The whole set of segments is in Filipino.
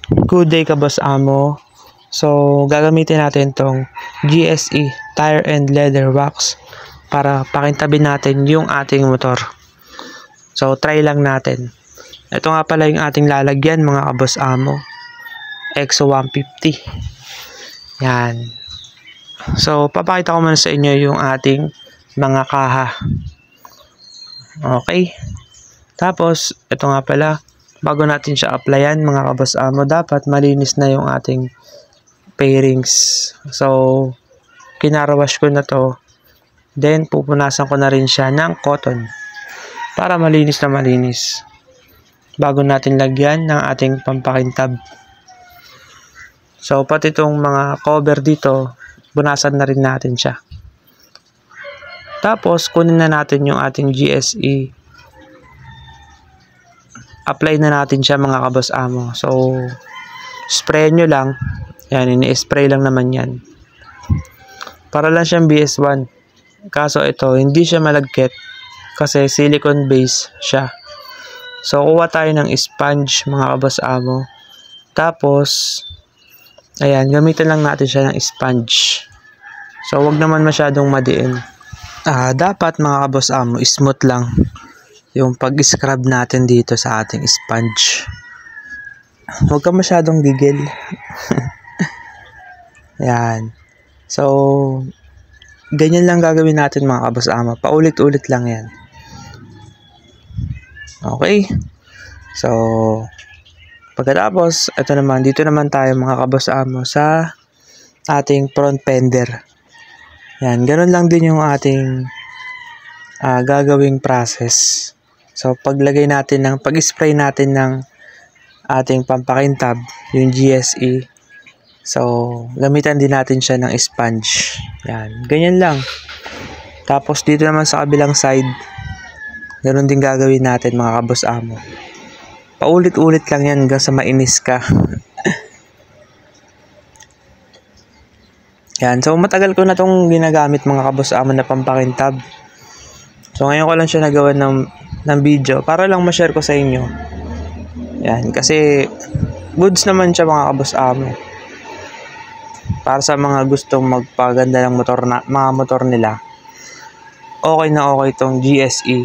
Good day ka boss amo. So gagamitin natin tong GSE Tire and Leather Wax para pakintabin natin yung ating motor. So try lang natin. Ito nga pala yung ating lalagyan mga kaboss amo. EXO 150. Yan. So papakita ko muna sa inyo yung ating mga kaha. Okay. Tapos ito nga pala, bago natin siya applyan mga kaboss amo, dapat malinis na yung ating pairings. So kinarawash ko na to, then pupunasan ko na rin siya ng cotton para malinis na malinis bago natin lagyan ng ating pampakintab. So pati itong mga cover dito, punasan na rin natin siya. Tapos kunin na natin yung ating GSE, apply na natin siya mga kaboss amo. So spray nyo lang. Yan, ini-spray lang naman yan. Para lang siyang BS1. Kaso ito, hindi siya malagkit kasi silicone base siya. So kuha tayo ng sponge mga kaboss amo. Tapos ayan, gamitin lang natin siya ng sponge. So wag naman masyadong madiin. Dapat mga kaboss amo, smooth lang yung pag-scrub natin dito sa ating sponge. Huwag ka masyadong gigil. Yan. So, ganyan lang gagawin natin mga kaboss amo. Paulit-ulit lang yan. Okay. So, pagkatapos, ito naman, dito naman tayo mga kaboss amo sa ating front fender. Yan. Ganun lang din yung ating gagawing process. So, pag-spray natin ng ating pampakintab, yung GSE, so, gamitan din natin siya ng sponge. Yan. Ganyan lang. Tapos, dito naman sa kabilang side, ganoon din gagawin natin mga kaboss amo. Paulit-ulit lang yan hanggang sa mainis ka. Yan. So, matagal ko na itong ginagamit mga kaboss amo na pampakintab. So, ngayon ko lang siya nagawa ng video para lang ma-share ko sa inyo. Yan. Kasi, goods naman siya mga kaboss amo. Para sa mga gustong magpaganda ng mga motor nila, okay na okay itong GSE.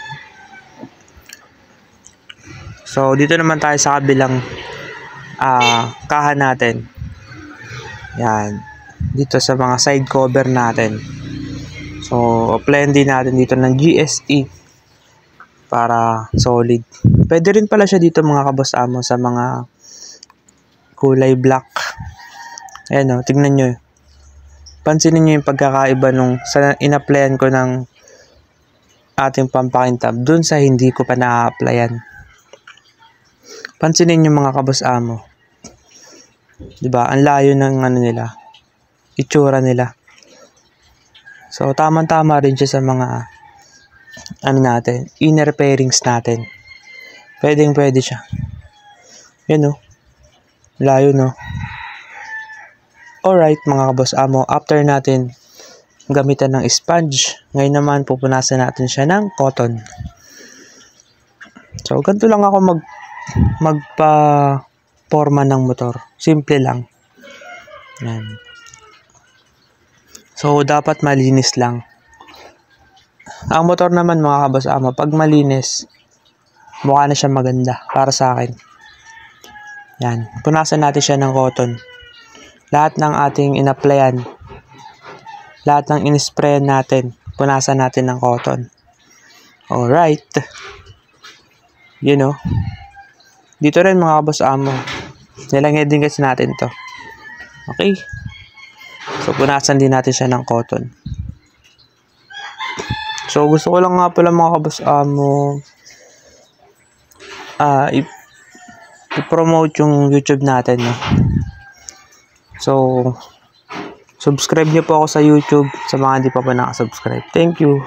So, dito naman tayo sa kabilang kaha natin. Yan. Dito sa mga side cover natin. So, applyan din natin dito ng GSE para solid. Pwede rin pala siya dito mga kaboss amo sa mga kulay black. Ayan o, tignan nyo. Pansinin nyo yung pagkakaiba nung in-applyan ko ng ating pampakintab dun sa hindi ko pa na-applyan. Pansinin nyo mga kaboss amo. Diba? Ang layo ng itsura nila. So, tamang-tama rin siya sa mga inner pairings natin. Pwede siya. Yan o. Layo no. Alright mga kaboss amo, after natin gamitan ng sponge, ngayon naman pupunasan natin siya ng cotton. So, ganito lang ako magpa-forma ng motor. Simple lang. Yan. So, dapat malinis lang. Ang motor naman mga kaboss amo, pag malinis, mukha na siya maganda para sa akin. Yan. Punasan natin siya ng cotton. Lahat ng ating in-applyan, lahat ng in-sprayan natin, punasan natin ng cotton. Alright. You know. Dito rin mga kaboss amo, nilagay din kasi natin to. Okay. So, punasan din natin siya ng cotton. So, gusto ko lang nga pala mga kaboss amo, i-promote yung YouTube natin. No? So, subscribe niyo po ako sa YouTube sa mga hindi pa nakasubscribe. Thank you.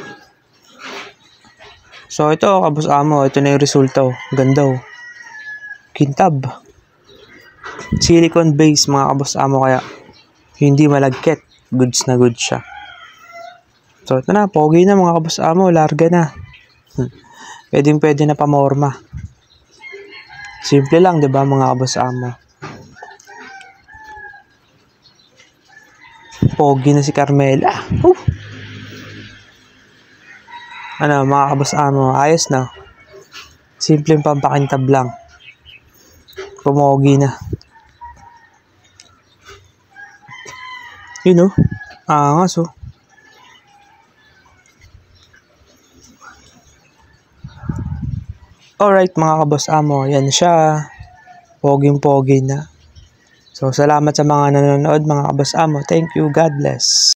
So, ito kaboss amo, ito na yung resulta. Ganda oh. Kintab. Silicone base mga kaboss amo, kaya hindi malagkit. Goods na goods siya. So, ito na. Pogi na mga kaboss amo. Larga na. Pwede na pamorma. Simple lang, 'di ba mga kaboss amo? Pogi na si Carmela. Ano mga kaboss amo, ayos na. Simpleng pampakintab lang. Pumogi na. Yun oh. Angas oh. Alright mga kaboss amo, yan siya. Poging-pogi na. So salamat sa mga nanonood mga kaboss amo. Thank you. God bless.